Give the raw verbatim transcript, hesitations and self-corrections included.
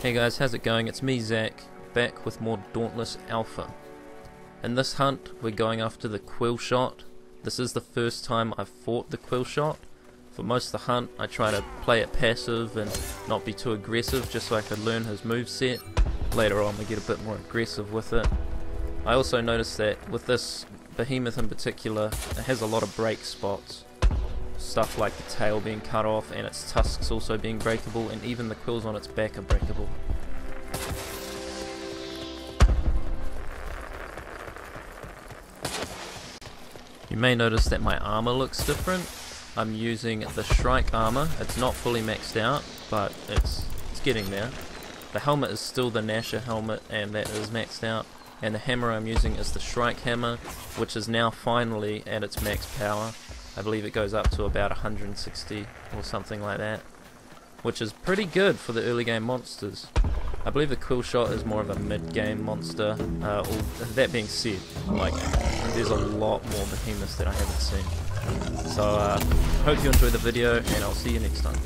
Hey guys, how's it going? It's me, Zach, back with more Dauntless Alpha. In this hunt, we're going after the Quillshot. This is the first time I've fought the Quillshot. For most of the hunt, I try to play it passive and not be too aggressive, just so I could learn his moveset. Later on, we get a bit more aggressive with it. I also noticed that with this behemoth in particular, it has a lot of break spots. Stuff like the tail being cut off and its tusks also being breakable, and even the quills on its back are breakable. You may notice that my armor looks different. I'm using the Shrike armor. It's not fully maxed out, but it's, it's getting there. The helmet is still the Nasher helmet, and that is maxed out. And the hammer I'm using is the Shrike hammer, which is now finally at its max power. I believe it goes up to about one hundred sixty or something like that, which is pretty good for the early game monsters. I believe the Quillshot is more of a mid-game monster. Uh, all, that being said, like, there's a lot more behemoths that I haven't seen. So, uh, hope you enjoy the video, and I'll see you next time.